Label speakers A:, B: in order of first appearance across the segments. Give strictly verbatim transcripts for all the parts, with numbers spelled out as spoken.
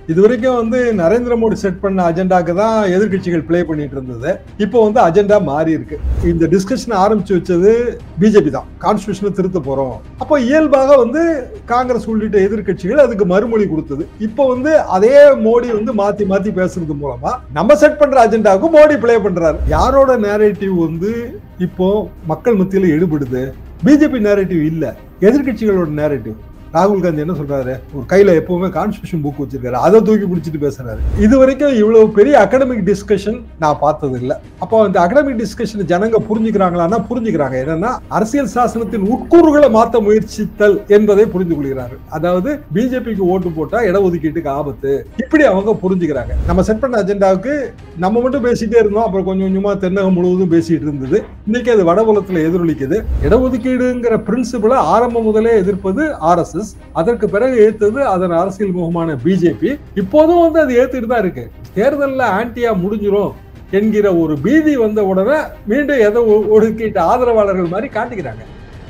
A: இது வரைக்கும் வந்து நரேந்திர மோடி செட் பண்ண அஜெண்டாக்கு தான் எதிர்கட்சிகள் பிளே பண்ணிட்டு இருந்தது. இப்போ வந்து அஜெண்டா மாறி இருக்கு. இந்த டிஸ்கஷன் ஆரம்பிச்சு வச்சது பிஜேபி தான். கான்ஸ்டிடியூஷனை திருத்த போறோம். அப்போ இயல்பாக வந்து காங்கிரஸ் உள்ளிட்ட எதிர்கட்சிகள் அதுக்கு மறுமொழி கொடுத்தது. இப்போ வந்து அதே மோடி வந்து மாத்தி மாத்தி பேசுறது மூலமா நம்ம செட் பண்ற அஜெண்டாவுக்கு மோடி பிளே பண்றாரு. யாரோட நேரேட்டிவ் வந்து இப்போ மக்கள் மத்தியில எடுபடுது? பிஜேபி நேரேட்டிவ் இல்ல, எதிர்கட்சிகளோட நேரேட்டிவ். ராகுல் காந்தி என்ன சொல்றாரு? ஒரு கையில எப்பவுமே கான்ஸ்டிடியூஷன் புக் வச்சிருக்காரு, அதை தூக்கி பிடிச்சிட்டு பேசுறாரு. இது வரைக்கும் இவ்வளவு பெரிய அகாடமிக் டிஸ்கஷன் நான் பார்த்தது இல்ல. அப்போ இந்த அகாடமிக் டிஸ்கஷன் ஜனங்க புரிஞ்சுக்கிறாங்களான்னா புரிஞ்சுக்கிறாங்க. என்னன்னா அரசியல் சாசனத்தின் உட்கூறுகளை மாற்ற முயற்சித்தல் என்பதை புரிந்து கொள்கிறார்கள். அதாவது பிஜேபிக்கு ஓட்டு போட்டா இடஒதுக்கீட்டுக்கு ஆபத்து, இப்படி அவங்க புரிஞ்சுக்கிறாங்க. நம்ம செட் பண்ண அஜெண்டாவுக்கு நம்ம மட்டும் பேசிட்டே இருந்தோம், அப்புறம் கொஞ்சம் கொஞ்சமா தென்னகம் முழுவதும் பேசிட்டு இருந்தது. இன்னைக்கு அது வடபுலத்துல எதிரொலிக்குது. இடஒதுக்கீடுங்கிற பிரின்சிபலை ஆரம்பம் முதலே எதிர்ப்பது ஆர் எஸ் எஸ், அதற்கு பிறகு ஏத்தது அதன் அரசியல் முகமான பிஜேபி. இப்போதும் வந்து அது ஏத்துட்டு தான் இருக்கு. தேர்தலில் ஆன்டியா முடிஞ்சிரும் என்கிற ஒரு பீதி வந்த உடனே மீண்டும் எதை ஒதுக்கிட்ட ஆதரவாளர்கள் மாதிரி காட்டிக்கிறாங்க.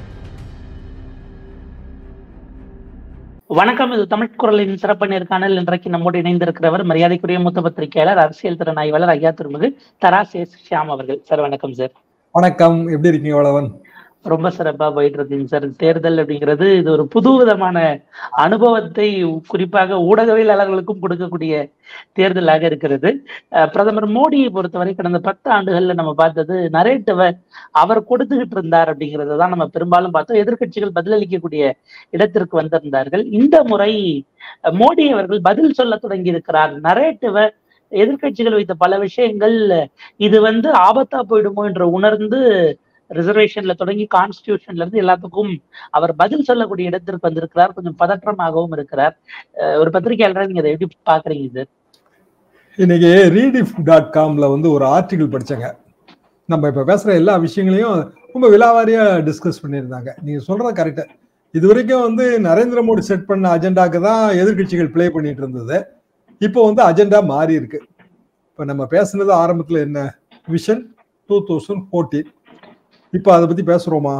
B: வணக்கம், இது தமிழ் குரலின் சிறப்பு நேர்காணல். இன்றைக்கு நம்மோடு இணைந்திருக்கிறவர் மரியாதைக்குரிய மூத்த பத்திரிகையாளர், அரசியல் திறன் ஆய்வாளர் ஐயா திருமிகு தரா சேஸ் ஷியாம் அவர்கள். சார் வணக்கம். சார்
A: வணக்கம், எப்படி இருக்கீங்க வளவன்?
B: ரொம்ப சிறப்பா போயிட்டு இருக்குங்க சார். தேர்தல் அப்படிங்கிறது இது ஒரு புது விதமான அனுபவத்தை குறிப்பாக ஊடகவியலாளர்களுக்கும் கொடுக்கக்கூடிய தேர்தலாக இருக்கிறது. பிரதமர் மோடியை பொறுத்தவரை கடந்த பத்து ஆண்டுகள்ல நம்ம பார்த்தது நரேட்டிவை அவர் கொடுத்துக்கிட்டு இருந்தார் அப்படிங்கிறத தான் நம்ம பெரும்பாலும் பார்த்தோம். எதிர்கட்சிகள் பதிலளிக்கக்கூடிய இடத்திற்கு வந்திருந்தார்கள். இந்த முறை மோடி அவர்கள் பதில் சொல்ல தொடங்கி இருக்கிறார். நரேட்டிவை எதிர்கட்சிகள் வைத்த பல விஷயங்கள் இது வந்து ஆபத்தா போயிடுமோ என்று உணர்ந்து ரிசர்வேஷன்ல தொடங்கி கான்ஸ்டிடியூஷன்ல இருந்து எல்லாத்துக்கும் அவர் பதில் சொல்லக்கூடிய இடத்திற்கு வந்திருக்கிறார். கொஞ்சம் பதற்றமாகவும் இருக்கிறார். ஒரு பத்திரிகையாளர் நீங்க அதை எப்படி பாக்குறீங்க? சார்
A: இன்னைக்கு ரீடிஃப் டாட் காம்ல வந்து ஒரு ஆர்டிகிள் படிச்சாங்க. நம்ம இப்ப பேசுற எல்லா விஷயங்களையும் ரொம்ப விலாவாரியா டிஸ்கஸ் பண்ணியிருந்தாங்க. நீங்க சொல்றது கரெக்ட். இது வரைக்கும் வந்து நரேந்திர மோடி செட் பண்ண அஜெண்டாக்கு தான் எதிர்கட்சிகள் பிளே பண்ணிட்டு இருந்தது. இப்போ வந்து அஜெண்டா மாறி இருக்கு. இப்ப நம்ம பேசுனது ஆரம்பத்துல என்ன விஷன் டூ தௌசண்ட் ஃபோர்டீன். இப்போ அதை பத்தி பேசுறோமா?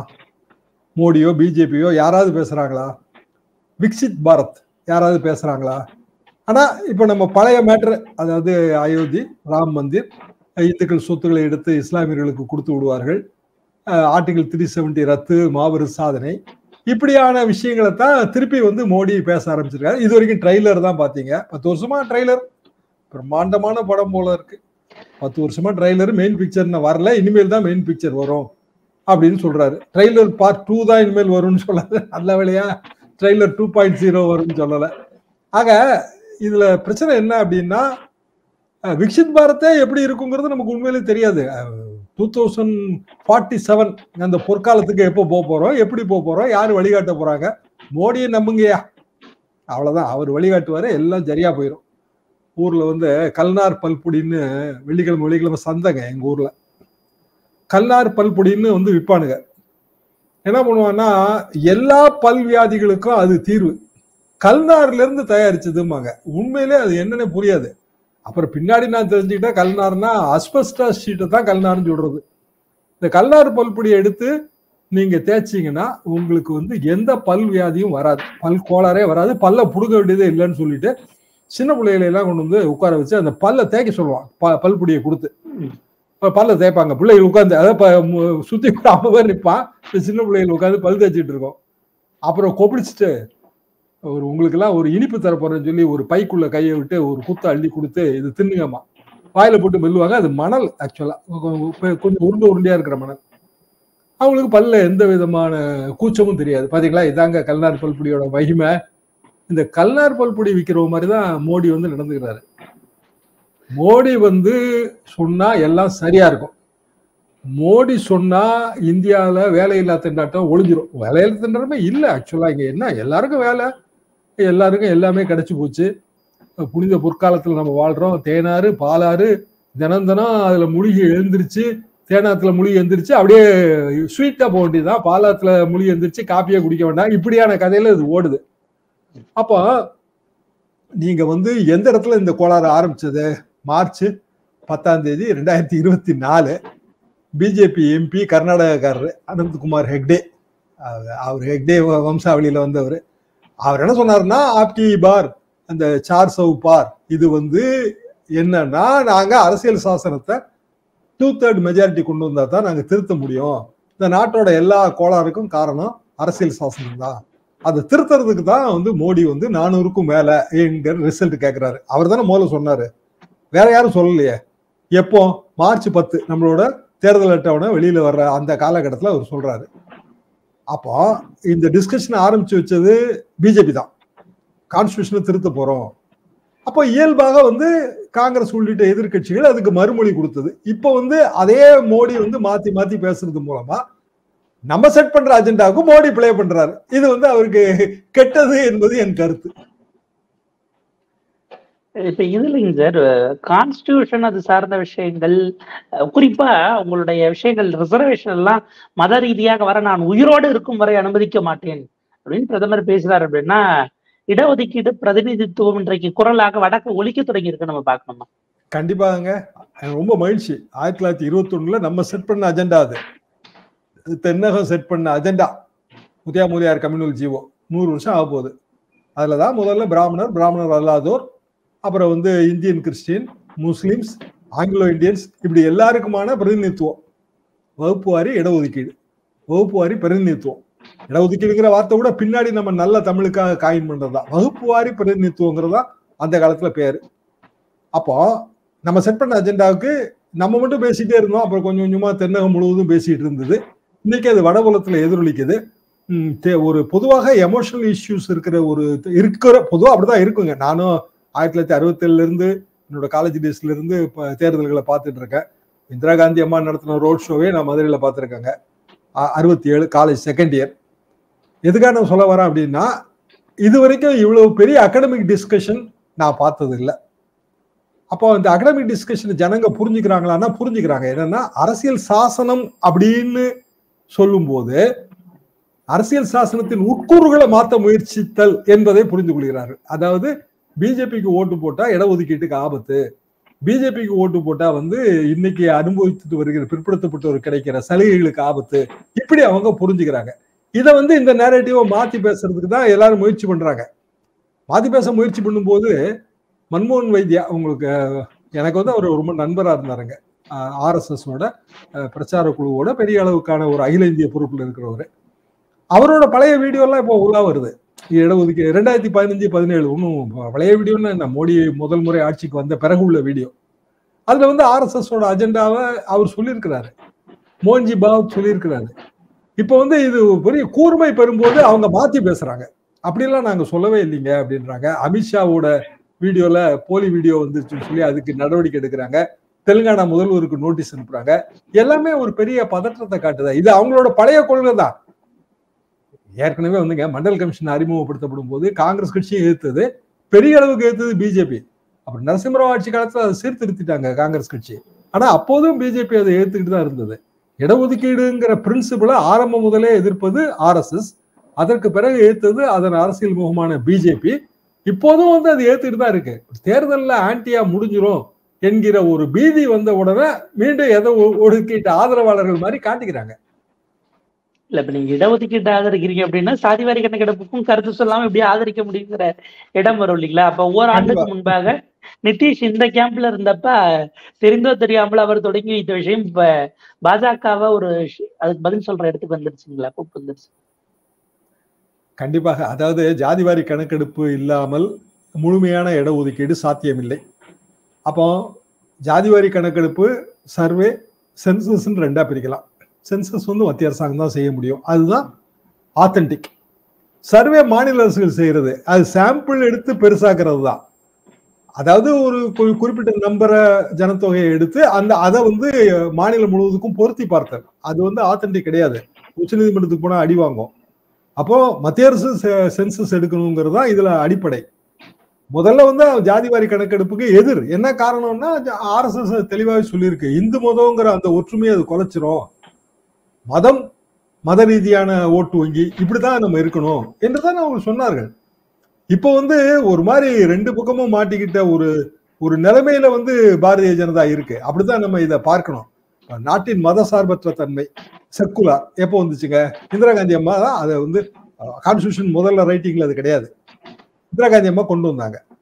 A: மோடியோ பிஜேபியோ யாராவது பேசுறாங்களா? விக்சித் பாரத் யாராவது பேசுறாங்களா? ஆனா இப்ப நம்ம பழைய மேட்டர், அதாவது அயோத்தி, ராம் மந்திர், இந்துக்கள் சொத்துக்களை எடுத்து இஸ்லாமியர்களுக்கு கொடுத்து விடுவார்கள், ஆர்டிகிள் த்ரீ செவன்டி ரத்து, மாபெரும் சாதனை, இப்படியான விஷயங்களை தான் திருப்பி வந்து மோடி பேச ஆரம்பிச்சிருக்காரு. இது வரைக்கும் ட்ரெய்லர் தான் பாத்தீங்க. பத்து வருஷமா ட்ரெய்லர், பிரம்மாண்டமான படம் போல இருக்கு. பத்து வருஷமா ட்ரெய்லர், மெயின் பிக்சர் வரல, இனிமேல் தான் மெயின் பிக்சர் வரும் அப்படின்னு சொல்றாரு. ட்ரெய்லர் பார்ட் டூ தான் இனிமேல் வரும்னு சொல்லல. நல்ல வேலையா ட்ரெய்லர் டூ பாயிண்ட் ஜீரோ வரும்னு சொல்லல. ஆக இதுல பிரச்சனை என்ன அப்படின்னா, விக்சித் பாரத்தே எப்படி இருக்குங்கிறது நமக்கு உண்மையிலே தெரியாது. டூ தௌசண்ட் ஃபார்ட்டி செவன் அந்த பொற்காலத்துக்கு எப்போ போக போறோம், எப்படி போக போறோம், யாரு வழிகாட்ட போறாங்க? மோடியை நம்புங்கயா, அவ்வளவுதான். அவர் வழிகாட்டுவாரு, எல்லாம் சரியா போயிடும். ஊர்ல வந்து கல்நார் பல்புடின்னு வெள்ளிக்கிழமை வெள்ளிக்கிழமை சந்தைங்க எங்க ஊர்ல. கல்நார் பல்பொடின்னு வந்து விற்பானுங்க. என்ன பண்ணுவான்னா, எல்லா பல் வியாதிகளுக்கும் அது தீர்வு. கல்நார்ல இருந்து தயாரிச்சதுமாங்க. உண்மையிலே அது என்னன்னு புரியாது. அப்புறம் பின்னாடி நான் தெரிஞ்சுக்கிட்டேன், கல்நார்னா அஸ்பெஸ்டாஸ் ஷீட்டை தான் கல்நார்னு சொல்றது. இந்த கல்நார் பல்பொடியை எடுத்து நீங்க தேய்ச்சிங்கன்னா உங்களுக்கு வந்து எந்த பல் வியாதியும் வராது, பல் கோளாறே வராது, பல்ல புடுங்க வேண்டியதே இல்லைன்னு சொல்லிட்டு சின்ன பிள்ளைகளை எல்லாம் கொண்டு வந்து உட்கார வச்சு அந்த பல்ல தேய்க்க சொல்லுவான். பல்பொடியை கொடுத்து பல்ல தேய்ப்பாங்க. பிள்ளைகள் உட்காந்து, அதாவது சுத்தி ஐம்பது பேர் நிற்பான், சின்ன பிள்ளைகள் உட்காந்து பல் தேய்ச்சிட்டு இருக்கோம். அப்புறம் கொப்பிடிச்சிட்டு ஒரு உங்களுக்கு எல்லாம் ஒரு இனிப்பு தர போறேன்னு சொல்லி ஒரு பைக்குள்ள கையை விட்டு ஒரு குத்த அள்ளி கொடுத்து இது தின்னுங்கம்மா, வாயில போட்டு மெல்லுவாங்க. அது மணல், ஆக்சுவலா கொஞ்சம் உருண்டை உருண்டையா இருக்கிற மணல். அவங்களுக்கு பல்ல எந்த விதமான கூச்சமும் தெரியாது. பாத்தீங்களா, இதாங்க கல்நார் பல்பொடியோட மகிமை. இந்த கல்நார் பல்பொடி விற்கிற மாதிரிதான் மோடி வந்து நடந்துக்கிறாரு. மோடி வந்து சொன்னா எல்லாம் சரியா இருக்கும். மோடி சொன்னா இந்தியாவில வேலையில்லா திண்டாட்டம் ஒழிஞ்சிரும். வேலையில்லா திண்டாட்டமே இல்லை ஆக்சுவலா. இங்க என்ன, எல்லாருக்கும் வேலை, எல்லாருக்கும் எல்லாமே கிடைச்சு போச்சு. புனித பொற்காலத்துல நம்ம வாழ்றோம். தேனாறு பாலாறு தினம் தினம் அதுல மூழ்கி எழுந்திருச்சு, தேனாத்துல மூழ்கி எழுந்திருச்சு, அப்படியே ஸ்வீட்டா போக வேண்டியதுதான். பாலாத்துல மூழ்கி எழுந்திருச்சு, காப்பியே குடிக்க வேண்டாம், இப்படியான கதையில இது ஓடுது. அப்போ நீங்க வந்து எந்த இடத்துல இந்த கோளாறு ஆரம்பிச்சது? மார்ச் பத்தாம் தேதி ரெண்டாயிரத்தி இருபத்தி நாலு பிஜேபி எம்பி, கர்நாடகக்காரர் அனந்த்குமார் ஹெக்டே. அவர் ஹெக்டே வம்சாவளியில வந்தவர். அவர் என்ன சொன்னாருன்னா, ஆப்கி பார் அந்த சார் சவு பார் இது வந்து என்னன்னா, நாங்க அரசியல் சாசனத்தை டூ தேர்ட் மெஜாரிட்டி கொண்டு வந்தா தான் நாங்க திருத்த முடியும். இந்த நாட்டோட எல்லா கோளாறுக்கும் காரணம் அரசியல் சாசனம் தான். அதை திருத்துறதுக்கு தான் வந்து மோடி வந்து நானூறுக்கும் மேல என்கிற ரிசல்ட் கேட்கிறாரு. அவர் தானே முதல்ல சொன்னாரு, வேற யாரும் சொல்லலையே. எப்போ மார்ச் பத்து நம்மளோட தேர்தல் அட்டவணை வெளியில வர்ற அந்த காலகட்டத்தில் அவர் சொல்றாரு. அப்போ இந்த டிஸ்கஷன் ஆரம்பிச்சு வச்சது பிஜேபி தான், கான்ஸ்டியூஷனை திருத்த போறோம். அப்போ இயல்பாக வந்து காங்கிரஸ் உள்ளிட்ட எதிர்கட்சிகள் அதுக்கு மறுமொழி கொடுத்தது. இப்போ வந்து அதே மோடி வந்து மாத்தி மாத்தி பேசுறது மூலமா நம்ம செட் பண்ற அஜெண்டாவுக்கு மோடி பிளே பண்றாரு. இது வந்து அவருக்கு கெட்டது என்பது என் கருத்து.
B: இப்ப இதுலங்க சார், கான்ஸ்டிடியூஷன் அது சார்ந்த விஷயங்கள், குறிப்பா உங்களுடைய விஷயங்கள் ரிசர்வேஷன் எல்லாம் மத ரீதியாக வர நான் உயிரோடு இருக்கும் வரை அனுமதிக்க மாட்டேன் அப்படின்னு பிரதமர் பேசுறாரு. அப்படின்னா இடஒதுக்கீடு பிரதிநிதித்துவம் இன்றைக்கு குரலாக வடக்கு ஒலிக்க தொடங்கி இருக்கு, நம்ம பார்க்கணுமா?
A: கண்டிப்பாங்க, ரொம்ப மகிழ்ச்சி. ஆயிரத்தி தொள்ளாயிரத்தி இருபத்தி ஒண்ணுல நம்ம செட் பண்ண அஜெண்டா அது. தென்னகம் செட் பண்ண agenda Muthiah Mudaliar communal G O நூறு வருஷம் ஆக போகுது. அதுலதான் முதல்ல பிராமணர், பிராமணர் அல்லாதோர், அப்புறம் வந்து Indian Christian, Muslims, Anglo Indians, இப்படி எல்லாருக்குமான பிரதிநிதித்துவம், வகுப்பு வாரி இடஒதுக்கீடு, வகுப்பு வாரி பிரதிநிதித்துவம். இடஒதுக்கீடுங்கிற வார்த்தை கூட பின்னாடி நம்ம நல்ல தமிழுக்காக காயின் பண்றதுதான். வகுப்பு வாரி பிரதிநிதித்துவங்கிறதா அந்த காலத்துல பேரு. அப்போ நம்ம செட் பண்ண அஜெண்டாவுக்கு நம்ம மட்டும் பேசிட்டே இருந்தோம். அப்புறம் கொஞ்சம் கொஞ்சமா தென்னகம் முழுவதும் பேசிட்டு இருந்தது. இன்னைக்கு அது வடபுலத்துல எதிரொலிக்குது. ஒரு பொதுவாக எமோஷனல் இஷ்யூஸ் இருக்கிற ஒரு இருக்கிற பொதுவாக அப்படிதான் இருக்குங்க. நானும் ஆயிரத்தி தொள்ளாயிரத்தி அறுபத்தி ஏழுல இருந்து என்னோட காலேஜ் டேஸ்ல இருந்து இப்ப தேர்தல்களை பார்த்துட்டு இருக்கேன். இந்திரா காந்தி அம்மா நடத்தின ரோட் ஷோவே நான் மதுரையில பார்த்துருக்கேங்க. அறுபத்தி ஏழு காலேஜ் செகண்ட் இயர். எதுக்காக நான் சொல்ல வரேன் அப்படின்னா, இது வரைக்கும் இவ்வளவு பெரிய அகாடமிக் டிஸ்கஷன் நான் பார்த்தது இல்லை. அப்போ இந்த அகாடமிக் டிஸ்கஷன் ஜனங்க புரிஞ்சுக்கிறாங்களான்னா புரிஞ்சுக்கிறாங்க. என்னன்னா, அரசியல் சாசனம் அப்படின்னு சொல்லும் போது அரசியல் சாசனத்தின் உட்கூறுகளை மாற்ற முயற்சித்தல் என்பதை புரிந்து கொள்கிறார்கள். அதாவது பிஜேபிக்கு ஓட்டு போட்டா இடஒதுக்கீட்டுக்கு ஆபத்து, பிஜேபிக்கு ஓட்டு போட்டா வந்து இன்னைக்கு அனுபவித்துட்டு வருகிற பிற்படுத்தப்பட்டவர் கிடைக்கிற சலுகைகளுக்கு ஆபத்து, இப்படி அவங்க புரிஞ்சுக்கிறாங்க. இதை வந்து இந்த நேரேட்டிவை மாத்தி பேசுறதுக்கு தான் எல்லாரும் முயற்சி பண்றாங்க. மாத்தி பேச முயற்சி பண்ணும்போது மன்மோகன் வைத்தியா, உங்களுக்கு எனக்கு வந்து அவர் ரொம்ப நண்பரா இருந்தாருங்க. ஆர்எஸ்எஸோட பிரச்சார குழுவோட பெரிய அளவுக்கான ஒரு அகில இந்திய பொறுப்புல இருக்கிறவர். அவரோட பழைய வீடியோ எல்லாம் இப்போ உலா வருது. இடஒதுக்கீடு ரெண்டாயிரத்தி பதினஞ்சு பதினேழு ஒன்றும் பழைய வீடியோன்னு என்ன, மோடி முதல் முறை ஆட்சிக்கு வந்த பிறகு உள்ள வீடியோ. அதுல வந்து ஆர்எஸ்எஸோட அஜெண்டாவை அவர் சொல்லியிருக்கிறாரு, மோகன்ஜி பாவத் சொல்லியிருக்கிறாரு. இப்போ வந்து இது பெரிய கூர்மை பெறும்போது அவங்க மாத்தி பேசுறாங்க. அப்படிலாம் நாங்க சொல்லவே இல்லைங்க அப்படின்றாங்க. அமித்ஷாவோட வீடியோல போலி வீடியோ வந்துருச்சுன்னு சொல்லி அதுக்கு நடவடிக்கை எடுக்கிறாங்க. தெலுங்கானா முதல்வருக்கு நோட்டீஸ் அனுப்புறாங்க. எல்லாமே ஒரு பெரிய பதற்றத்தை காட்டுதா. இது அவங்களோட பழைய கொள்கை தான். ஏற்கனவே வந்துங்க மண்டல் கமிஷன் அறிமுகப்படுத்தப்படும் போது காங்கிரஸ் கட்சியை எதிர்த்தது, பெரிய அளவுக்கு எதிர்த்தது பிஜேபி. அப்புறம் நரசிம்மராவ் ஆட்சி காலத்துல அதை சீர்திருத்திட்டாங்க காங்கிரஸ் கட்சி. ஆனா அப்போதும் பிஜேபி அதை எதிர்த்துக்கிட்டு தான் இருந்தது. இடஒதுக்கீடுங்கிற பிரின்சிபலை ஆரம்பம் முதலே எதிர்ப்பது ஆர்எஸ்எஸ், அதற்கு பிறகு எதிர்த்தது அதன் அரசியல் முகமான பிஜேபி. இப்போதும் வந்து அது ஏத்துக்கிட்டு தான் இருக்கு. தேர்தலில் ஆன்டியா முடிஞ்சிரும் என்கிற ஒரு பீதி வந்த உடனே மீண்டும் எதை ஒதுக்கீட்டு ஆதரவாளர்கள் மாதிரி காட்டிக்கிறாங்க.
B: இல்ல, இப்ப நீங்க இடஒதுக்கீட்டு ஆதரிக்கிறீங்க அப்படின்னா சாதிவாரி கணக்கெடுப்புக்கும் கருத்து சொல்லாம எப்படி ஆதரிக்க முடியுங்கிற இடம் வரும் இல்லைங்களா? அப்ப ஒவ்வொரு ஆண்டுக்கு முன்பாக நிதிஷ் இந்த கேம்ப்ல இருந்தப்ப தெரிந்தோ தெரியாமல் அவர் தொடங்கி வைத்த விஷயம் இப்ப பாஜகவை ஒரு அதுக்கு பதில் சொல்ற இடத்துக்கு வந்துருச்சுங்களா, கூப்பிட்டு வந்துருச்சு.
A: கண்டிப்பாக. அதாவது ஜாதிவாரி கணக்கெடுப்பு இல்லாமல் முழுமையான இடஒதுக்கீடு சாத்தியமில்லை. அப்போ ஜாதிவாரி கணக்கெடுப்பு, சர்வே, சென்சஸ் ரெண்டா பிரிக்கலாம். சென்சஸ் வந்து மத்திய அரசாங்கம் தான் செய்ய முடியும், அதுதான் ஆத்தென்டிக். சர்வே மாநில அரசுகள் செய்யறது, அது சாம்பிள் எடுத்து பெருசாக்குறது தான். அதாவது ஒரு குறிப்பிட்ட நம்பரை ஜனத்தொகையை எடுத்து அந்த அதை வந்து மாநிலம் முழுவதுக்கும் பொருத்தி பார்த்தல், அது வந்து ஆத்தென்டிக் கிடையாது. உச்ச நீதிமன்றத்துக்கு போனா அடி வாங்கும். அப்போ மத்திய அரசு சென்சஸ் எடுக்கணுங்கிறது தான் இதுல அடிப்படை. முதல்ல வந்து ஜாதிவாரி கணக்கெடுப்புக்கு எதிர். என்ன காரணம்னா, ஆர்எஸ்எஸ் தெளிவாக சொல்லியிருக்கு, இந்து மதம்ங்கிற அந்த ஒற்றுமையை அது குலைச்சிரும், மதம் மத ரீதியான ஓட்டு வங்கி இப்படிதான் நம்ம இருக்கணும் என்றுதான் அவங்க சொன்னார்கள். இப்போ வந்து ஒரு மாதிரி ரெண்டு பக்கமும் மாட்டிக்கிட்ட ஒரு ஒரு நிலைமையில வந்து பாரதிய ஜனதா இருக்கு. அப்படிதான் நம்ம இதை பார்க்கணும். நாட்டின் மத சார்பற்ற தன்மை, செக்குலர் எப்போ வந்துச்சுங்க? இந்திரா காந்தி அம்மா தான் அதை வந்து கான்ஸ்டியூஷன் முதல்ல ரைட்டிங்ல அது கிடையாது, இந்திரா காந்தி அம்மா கொண்டு வந்தாங்க.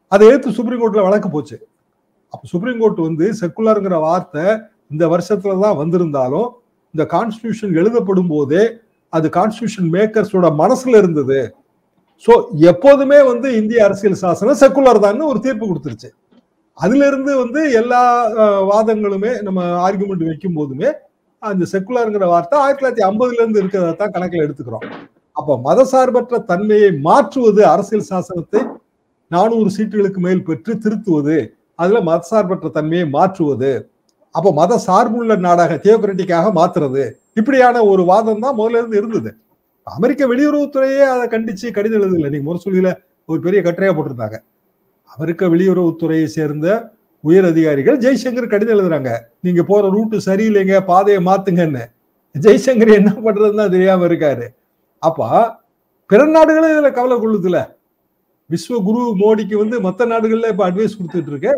A: அதை எடுத்து சுப்ரீம் கோர்ட்ல வழக்கு போச்சு. அப்ப சுப்ரீம் கோர்ட் வந்து செக்குலர்ங்கிற வார்த்தை இந்த வருஷத்துலதான் வந்திருந்தாலும் இந்த கான்ஸ்டிடியூஷன் எழுதப்படும் போதே அது கான்ஸ்டிடியூஷன் மேக்கர்ஸோட மனசுல இருந்தது. சோ எப்போதுமே வந்து இந்திய அரசியல் சாசனம் செக்குலர் தான் ஒரு தீர்ப்பு கொடுத்துருச்சு. அதுல இருந்து வந்து எல்லா வாதங்களுமே நம்ம ஆர்குமெண்ட் வைக்கும் போதுமே அந்த செக்குலர்ங்கிற வார்த்தை ஆயிரத்தி தொள்ளாயிரத்தி ஐம்பதுல இருந்து இருக்கிறத தான் கணக்கில் எடுத்துக்கிறோம். அப்ப மதசார்பற்ற தன்மையை மாற்றுவது, அரசியல் சாசனத்தை நானூறு சீட்டுகளுக்கு மேல் பெற்று திருத்துவது, அதுல மதசார்பற்ற தன்மையை மாற்றுவது, அப்ப மத சார்புள்ள நாடாக தியோக்ரட்டிக்காக மாத்துறது, இப்படியான ஒரு வாதம் தான் முதல்ல இருந்து இருந்தது. அமெரிக்க வெளியுறவுத்துறையே அதை கண்டிச்சு கடிதம் எழுதல. நீங்க முரசொலியில ஒரு பெரிய கட்டுரையா போட்டிருந்தாங்க. அமெரிக்க வெளியுறவுத்துறையை சேர்ந்த உயர் அதிகாரிகள் ஜெய்சங்கர் கடிதம் எழுதுறாங்க, நீங்க போற ரூட்டு சரியில்லைங்க, பாதையை மாத்துங்கன்னு. ஜெய்சங்கர் என்ன பண்றதுன்னு தெரியாம இருக்காரு. அப்ப பிற நாடுகளும் இதுல கவலை கொள்ளுதுல. விஸ்வ குரு மோடிக்கு வந்து மற்ற நாடுகள்ல இப்ப அட்வைஸ் கொடுத்துட்டு இருக்கு.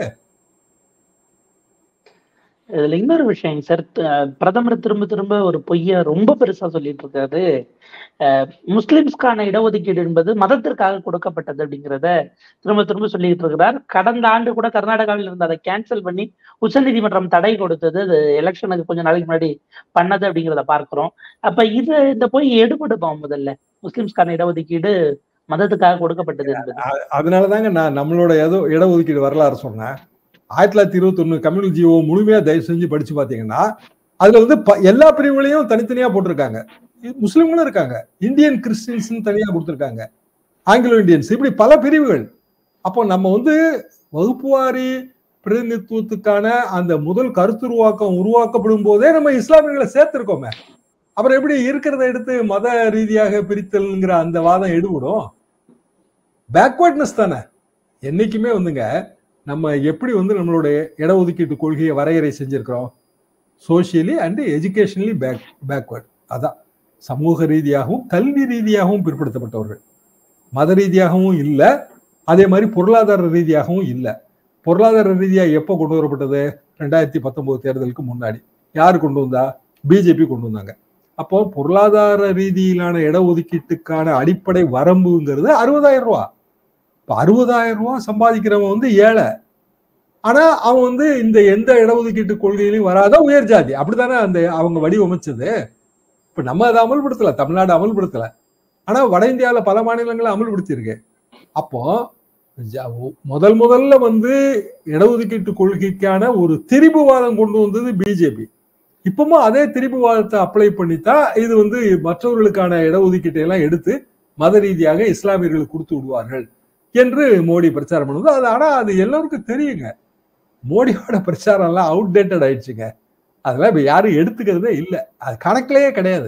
B: இதுல இன்னொரு விஷயம் சார், பிரதமர் திரும்ப திரும்ப ஒரு பொய்ய ரொம்ப பெருசா சொல்லிட்டு இருக்காரு. முஸ்லிம்ஸ்கான இடஒதுக்கீடு என்பது மதத்திற்காக கொடுக்கப்பட்டது அப்படிங்கிறத திரும்ப திரும்ப சொல்லிட்டு இருக்கிறார். கடந்த ஆண்டு கூட கர்நாடகாவில் இருந்து அதை கேன்சல் பண்ணி உச்சநீதிமன்றம் தடை கொடுத்தது, அது எலெக்ஷனுக்கு கொஞ்சம் நாளைக்கு முன்னாடி பண்ணது அப்படிங்கிறத பார்க்கிறோம். அப்ப இது இந்த பொய் எடுபடுமா? முதல்ல முஸ்லிம்ஸ்கான இடஒதுக்கீடு மதத்துக்காக கொடுக்கப்பட்டது என்பது.
A: அதனாலதாங்க நான் நம்மளோட ஏதோ இடஒதுக்கீடு வரலாறு சொன்னேன். ஆயிரத்தி தொள்ளாயிரத்தி இருபத்தி ஒண்ணு கம்யூனல் ஜிஓ முழுமையா தயவு செஞ்சு படிச்சு பாத்தீங்கன்னா அதுல வந்து எல்லா பிரிவுகளையும் தனித்தனியா போட்டிருக்காங்க. முஸ்லிம்களும் இருக்காங்க, இந்தியன் கிறிஸ்டியன்ஸ் தனியா கொடுத்திருக்காங்க, ஆங்கிலோ இந்தியன்ஸ், இப்படி பல பிரிவுகள். அப்போ நம்ம வந்து வகுப்புவாரி பிரதிநிதித்துவத்துக்கான அந்த முதல் கருத்துருவாக்கம் உருவாக்கப்படும் போதே நம்ம இஸ்லாமியர்களை சேர்த்திருக்கோமே. அப்புறம் எப்படி இருக்கிறத எடுத்து மத ரீதியாக பிரித்தல்ங்கிற அந்த வாதம் எடுபடும்? பேக்வர்ட்னஸ் தானே. என்னைக்குமே வந்துங்க நம்ம எப்படி வந்து நம்மளுடைய இடஒதுக்கீட்டு கொள்கையை வரையறை செஞ்சிருக்கிறோம், socially and educationally back backward. அதான் சமூக ரீதியாகவும் கல்வி ரீதியாகவும் பிற்படுத்தப்பட்டவர்கள், மத ரீதியாகவும் இல்லை, அதே மாதிரி பொருளாதார ரீதியாகவும் இல்லை. பொருளாதார ரீதியாக எப்போ கொண்டு வரப்பட்டது? ரெண்டாயிரத்தி பத்தொன்பது தேர்தலுக்கு முன்னாடி. யாரு கொண்டு வந்தா? பிஜேபி கொண்டு வந்தாங்க. அப்போ பொருளாதார ரீதியிலான இடஒதுக்கீட்டுக்கான அடிப்படை வரம்புங்கிறது அறுபதாயிரம் ரூபா. இப்போ அறுபதாயிரம் ரூபா சம்பாதிக்கிறவன் வந்து ஏழை, ஆனா அவன் வந்து இந்த எந்த இடஒதுக்கீட்டு கொள்கையிலையும் வராத உயர் ஜாதி. அப்படித்தானே அந்த அவங்க வடிவமைச்சது. இப்ப நம்ம அதை அமல்படுத்தல, தமிழ்நாடு அமல்படுத்தல, ஆனா வட இந்தியாவில பல மாநிலங்களை அமல்படுத்தி இருக்கு. அப்போ முதல் முதல்ல வந்து இடஒதுக்கீட்டு கொள்கைக்கான ஒரு திரிபுவாதம் கொண்டு வந்தது பிஜேபி. இப்பவும் அதே திரிபுவாதத்தை அப்ளை பண்ணித்தான் இது வந்து மற்றவர்களுக்கான இடஒதுக்கீட்டை எல்லாம் எடுத்து மத ரீதியாக இஸ்லாமியர்களுக்கு கொடுத்து விடுவார்கள் என்று மோடி பிரச்சாரம் பண்ணுவது. அது ஆனா அது எல்லாருக்கும் தெரியுங்க, மோடியோட பிரச்சாரம் எல்லாம் அவுடேட்டட் ஆயிடுச்சுங்க. அதெல்லாம் இப்ப யாரும் எடுத்துக்கிறதே இல்லை, அது கணக்கிலேயே கிடையாது.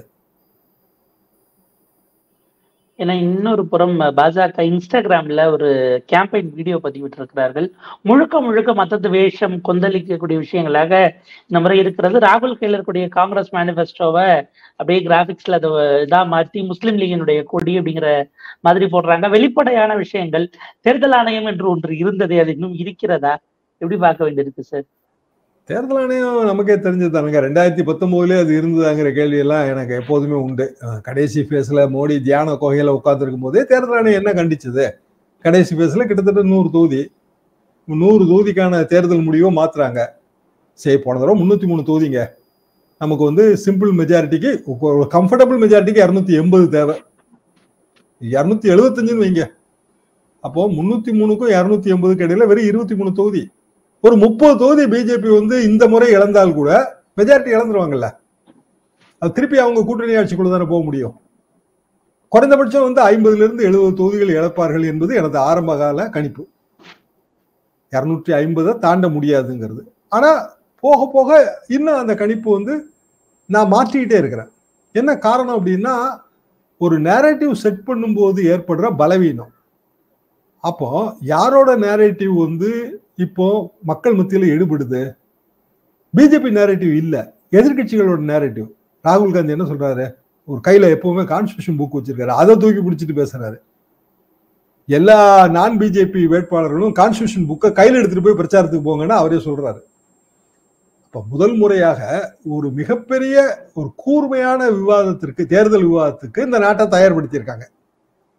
B: ஏன்னா இன்னொரு புறம் பாஜக இன்ஸ்டாகிராம்ல ஒரு கேம்பெயின் வீடியோ பதிவிட்டு இருக்கிறார்கள். முழுக்க முழுக்க மத்தது வேஷம் கொந்தளிக்கக்கூடிய விஷயங்களாக இந்த முறை இருக்கிறது. ராகுல் கையில் இருக்கக்கூடிய காங்கிரஸ் மேனிஃபெஸ்டோவை அப்படியே கிராபிக்ஸ்ல அதை இதா மாற்றி முஸ்லிம் லீகினுடைய கொடி அப்படிங்கிற மாதிரி போடுறாங்க. வெளிப்படையான விஷயங்கள். தேர்தல் ஆணையம் என்று ஒன்று இருந்தது, அது இன்னும் இருக்கிறதா? எப்படி பார்க்க வேண்டியிருக்கு சார்?
A: தேர்தல் ஆணையம் நமக்கே தெரிஞ்சதானுங்க. ரெண்டாயிரத்தி பத்தொன்பதுல அது இருந்ததாங்கிற கேள்வி எல்லாம் எனக்கு எப்போதுமே உண்டு. கடைசி பேஸ்ல மோடி தியான கோகையில உட்கார்ந்து இருக்கும் போதே தேர்தல் ஆணையம் என்ன கண்டிச்சது? கடைசி பேஸ்ல கிட்டத்தட்ட நூறு தொகுதி நூறு தொகுதிக்கான தேர்தல் முடிவை மாத்துறாங்க. சரி, போன தடவை முன்னூத்தி மூணு தொகுதிங்க, நமக்கு வந்து சிம்பிள் மெஜாரிட்டிக்கு கம்ஃபர்டபுள் மெஜாரிட்டிக்கு இருநூத்தி எண்பது தேவை, இருநூத்தி எழுபத்தஞ்சுன்னு வைங்க. அப்போ முன்னூத்தி மூணுக்கும் இருநூத்தி எண்பதுக்கு இடையில வெறும் இருபத்தி மூணு தொகுதி. ஒரு முப்பது தொகுதி பிஜேபி வந்து இந்த முறை இழந்தால் கூட மெஜாரிட்டி இழந்துருவாங்கல்ல. அது திருப்பி அவங்க கூட்டணி ஆட்சிக்குள்ள தானே போக முடியும். குறைந்தபட்சம் வந்து ஐம்பதுல இருந்து எழுபது தொகுதிகள் இழப்பார்கள் என்பது எனது ஆரம்ப கால கணிப்பு. இருநூற்றி ஐம்பதை தாண்ட முடியாதுங்கிறது. ஆனா போக போக இன்னும் அந்த கணிப்பு வந்து நான் மாற்றிக்கிட்டே இருக்கிறேன். என்ன காரணம் அப்படின்னா, ஒரு நேரேட்டிவ் செட் பண்ணும்போது ஏற்படுற பலவீனம். அப்போ யாரோட நேரேட்டிவ் வந்து இப்போ மக்கள் மத்தியில எடுபடுது? பிஜேபி நேரேட்டிவ் இல்ல, எதிர்கட்சிகளோட நேரேட்டிவ். ராகுல் காந்தி என்ன சொல்றாரு? ஒரு கையில எப்பவுமே கான்ஸ்டிடியூஷன் புக் வச்சிருக்காரு, அதை தூக்கி பிடிச்சிட்டு பேசுறாரு. எல்லா நான் பிஜேபி வேட்பாளர்களும் கான்ஸ்டிடியூஷன் புக்கை கையில் எடுத்துட்டு போய் பிரச்சாரத்துக்கு போங்கன்னு அவரே சொல்றாரு. இப்ப முதல் முறையாக ஒரு மிகப்பெரிய ஒரு கூர்மையான விவாதத்திற்கு, தேர்தல் விவாதத்துக்கு இந்த நாட்டை தயார்படுத்தியிருக்காங்க.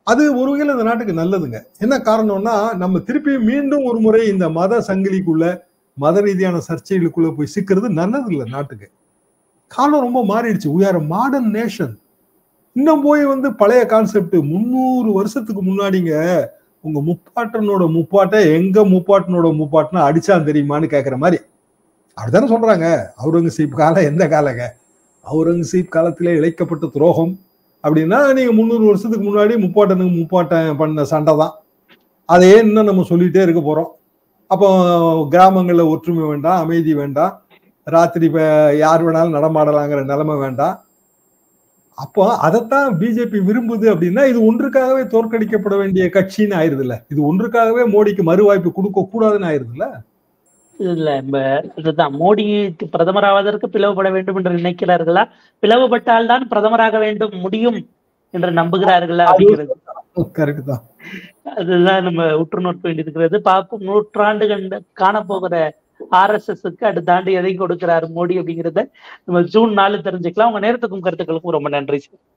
A: அது ஒரு வகையில் இந்த நாட்டுக்கு நல்லதுங்க. என்ன காரணம்னா, நம்ம திருப்பி மீண்டும் ஒரு முறை இந்த மத சங்கிலிக்குள்ள, மத ரீதியான சர்ச்சைகளுக்குள்ள போய் சிக்கிறது நல்லது இல்லை நாட்டுக்கு. காலம் ரொம்ப மாறிடுச்சு. we are a modern nation. இன்னும் போய் வந்து பழைய கான்செப்ட் முன்னூறு வருஷத்துக்கு முன்னாடிங்க உங்க முப்பாட்டனோட முப்பாட்டை எங்க முப்பாட்டனோட முப்பாட்டனா அடிச்சான் தெரியுமான்னு கேட்கிற மாதிரி அப்படித்தானே சொல்றாங்க. அவுரங்கசீப் காலம் எந்த காலங்க? அவுரங்கசீப் காலத்திலே இழைக்கப்பட்ட துரோகம் அப்படின்னா நீங்க முந்நூறு வருஷத்துக்கு முன்னாடி முப்பாட்டனுக்கு முப்பாட்டன் பண்ண சண்டை தான். அதையே இன்னும் நம்ம சொல்லிட்டே இருக்க போறோம். அப்போ கிராமங்கள்ல ஒற்றுமை வேண்டாம், அமைதி வேண்டாம், ராத்திரி யார் வேணாலும் நடமாடலாங்கிற நிலைமை வேண்டாம். அப்போ அதைத்தான் பிஜேபி விரும்புது. அப்படின்னா இது ஒன்றுக்காகவே தோற்கடிக்கப்பட வேண்டிய கட்சின்னு ஆயிருது இல்ல. இது ஒன்றுக்காகவே மோடிக்கு மறுவாய்ப்பு கொடுக்க கூடாதுன்னு ஆயிருது இல்ல.
B: இல்ல இதுதான் மோடி பிரதமராவதற்கு பிளவுபட வேண்டும் என்று நினைக்கிறார்களா, பிளவுபட்டால் தான் பிரதமராக வேண்டும் முடியும் என்று நம்புகிறார்களா அப்படிங்கிறது
A: கரெக்ட் தான்.
B: அதுதான் நம்ம உற்று நோக்க வேண்டியிருக்கிறது. பார்ப்போம் நூற்றாண்டு கண்ட காணப்போகிற ஆர் எஸ் எஸ்க்கு அடுத்த ஆண்டு எதை கொடுக்கிறார் மோடி அப்படிங்கிறத நம்ம ஜூன் நாலு தெரிஞ்சுக்கலாம். உங்க நேரத்துக்கும் கருத்துக்களுக்கும் ரொம்ப நன்றி சார்.